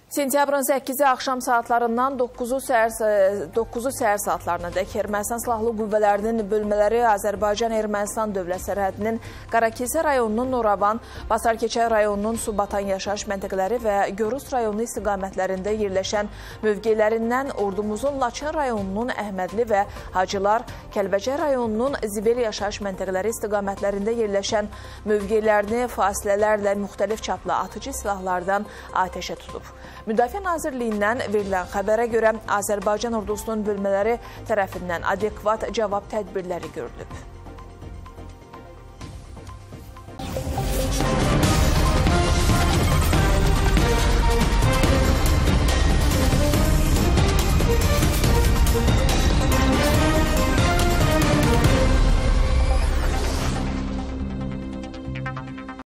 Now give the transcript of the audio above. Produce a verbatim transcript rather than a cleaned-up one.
Sentyabrın səkkizi axşam saatlarından doqquzu səhər saatlarına dək Ermənistan Silahlı Qüvvələrinin bölmələri Azərbaycan-Ermənistan dövlət sərhədinin Qarakilsə rayonunun Noravan, Basarkeçay rayonunun Subatan yaşayış məntəqələri və Görüs rayonu istiqamətlərində yerləşən mövqelərindən ordumuzun Laçın rayonunun Əhmədli və Hacılar, Kəlbəcər rayonunun Zibil yaşayış məntəqələri istiqamətlərində yerləşən mövqelərini fasilələrlə müxtəlif çaplı atıcı silahlardan atəşə tutub. Müdafiə Nazirliyindən verilən xəbərə görə Azərbaycan ordusunun bölmələri tərəfindən adekvat cavab tədbirləri görülüb.